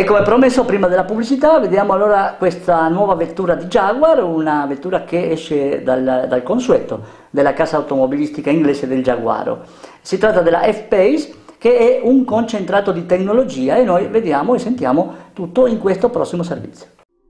E come promesso prima della pubblicità, vediamo allora questa nuova vettura di Jaguar, una vettura che esce dal consueto della casa automobilistica inglese del Giaguaro. Si tratta della F-Pace, che è un concentrato di tecnologia, e noi vediamo e sentiamo tutto in questo prossimo servizio.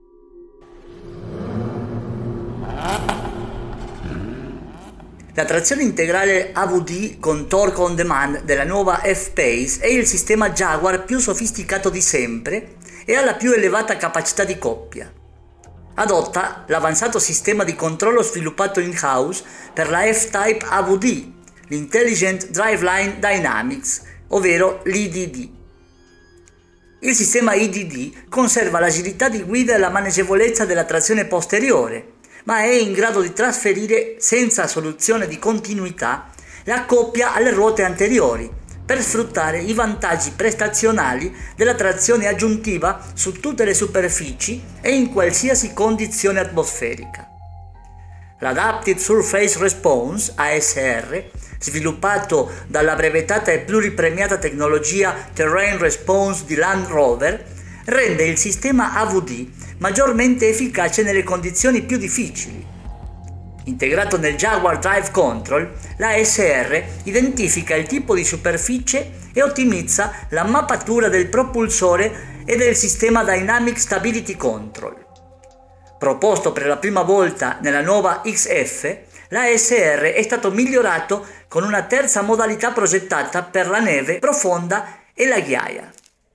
La trazione integrale AVD con torque on demand della nuova F-Pace è il sistema Jaguar più sofisticato di sempre e ha la più elevata capacità di coppia. Adotta l'avanzato sistema di controllo sviluppato in-house per la F-Type AVD, l'Intelligent Driveline Dynamics, ovvero l'IDD. Il sistema IDD conserva l'agilità di guida e la maneggevolezza della trazione posteriore, ma è in grado di trasferire senza soluzione di continuità la coppia alle ruote anteriori per sfruttare i vantaggi prestazionali della trazione aggiuntiva su tutte le superfici e in qualsiasi condizione atmosferica. L'Adaptive Surface Response, ASR, sviluppato dalla brevettata e pluripremiata tecnologia Terrain Response di Land Rover, rende il sistema AVD maggiormente efficace nelle condizioni più difficili. Integrato nel Jaguar Drive Control, la ASR identifica il tipo di superficie e ottimizza la mappatura del propulsore e del sistema Dynamic Stability Control. Proposto per la prima volta nella nuova XF, la ASR è stato migliorato con una terza modalità progettata per la neve profonda e la ghiaia.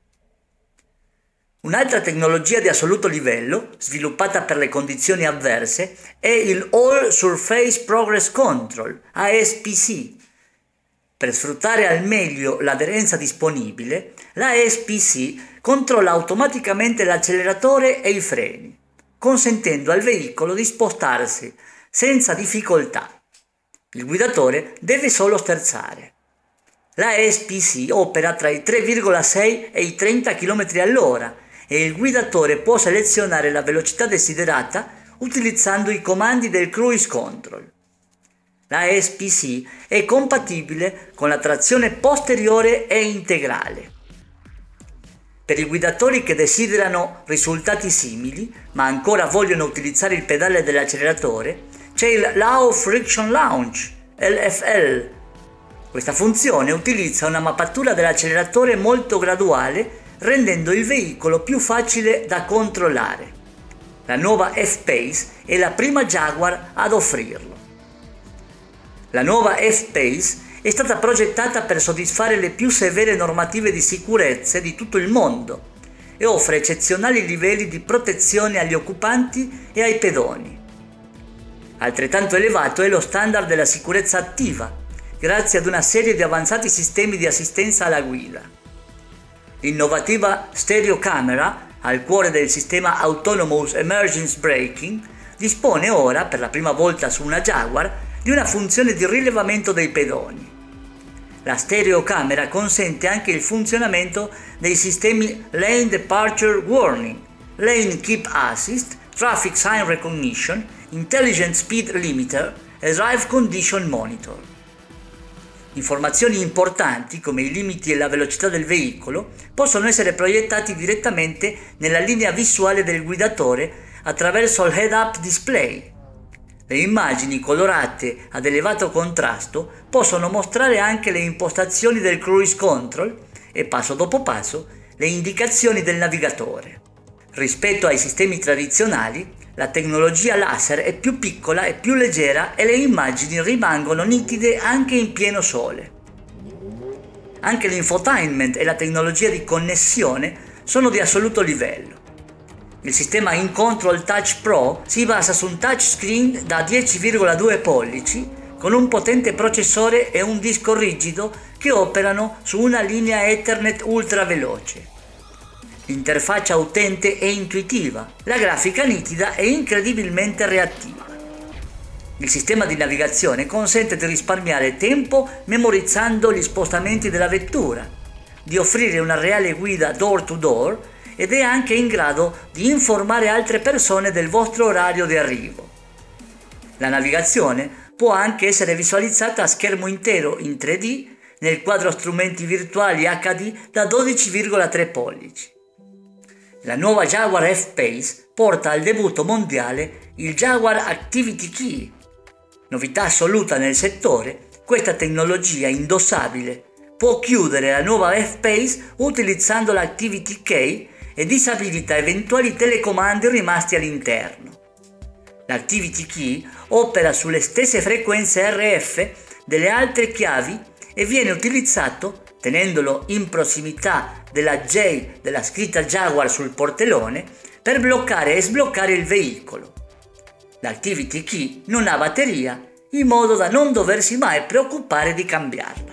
Un'altra tecnologia di assoluto livello, sviluppata per le condizioni avverse, è il All Surface Progress Control, ASPC. Per sfruttare al meglio l'aderenza disponibile, la ASPC controlla automaticamente l'acceleratore e i freni, consentendo al veicolo di spostarsi senza difficoltà. Il guidatore deve solo sterzare. La ASPC opera tra i 3,6 e i 30 km all'ora e il guidatore può selezionare la velocità desiderata utilizzando i comandi del Cruise Control. La ASPC è compatibile con la trazione posteriore e integrale. Per i guidatori che desiderano risultati simili, ma ancora vogliono utilizzare il pedale dell'acceleratore, c'è il Low Friction Launch, LFL. Questa funzione utilizza una mappatura dell'acceleratore molto graduale, rendendo il veicolo più facile da controllare. La nuova F-Pace è la prima Jaguar ad offrirlo. La nuova F-Pace è stata progettata per soddisfare le più severe normative di sicurezza di tutto il mondo e offre eccezionali livelli di protezione agli occupanti e ai pedoni. Altrettanto elevato è lo standard della sicurezza attiva, grazie ad una serie di avanzati sistemi di assistenza alla guida. L'innovativa stereocamera, al cuore del sistema Autonomous Emergency Braking, dispone ora, per la prima volta su una Jaguar, di una funzione di rilevamento dei pedoni. La stereocamera consente anche il funzionamento dei sistemi Lane Departure Warning, Lane Keep Assist, Traffic Sign Recognition, Intelligent Speed Limiter e Drive Condition Monitor. Informazioni importanti, come i limiti e la velocità del veicolo, possono essere proiettati direttamente nella linea visuale del guidatore attraverso il head-up display. Le immagini colorate ad elevato contrasto possono mostrare anche le impostazioni del cruise control e, passo dopo passo, le indicazioni del navigatore. Rispetto ai sistemi tradizionali, la tecnologia laser è più piccola e più leggera e le immagini rimangono nitide anche in pieno sole. Anche l'infotainment e la tecnologia di connessione sono di assoluto livello. Il sistema InControl Touch Pro si basa su un touchscreen da 10,2 pollici con un potente processore e un disco rigido che operano su una linea Ethernet ultra veloce. L'interfaccia utente è intuitiva, la grafica nitida e incredibilmente reattiva. Il sistema di navigazione consente di risparmiare tempo memorizzando gli spostamenti della vettura, di offrire una reale guida door to door ed è anche in grado di informare altre persone del vostro orario di arrivo. La navigazione può anche essere visualizzata a schermo intero in 3D nel quadro strumenti virtuali HD da 12,3 pollici. La nuova Jaguar F-Pace porta al debutto mondiale il Jaguar Activity Key. Novità assoluta nel settore, questa tecnologia indossabile può chiudere la nuova F-Pace utilizzando l'Activity Key e disabilita eventuali telecomandi rimasti all'interno. L'Activity Key opera sulle stesse frequenze RF delle altre chiavi e viene utilizzato tenendolo in prossimità della J della scritta Jaguar sul portellone per bloccare e sbloccare il veicolo. L'Activity Key non ha batteria, in modo da non doversi mai preoccupare di cambiarla.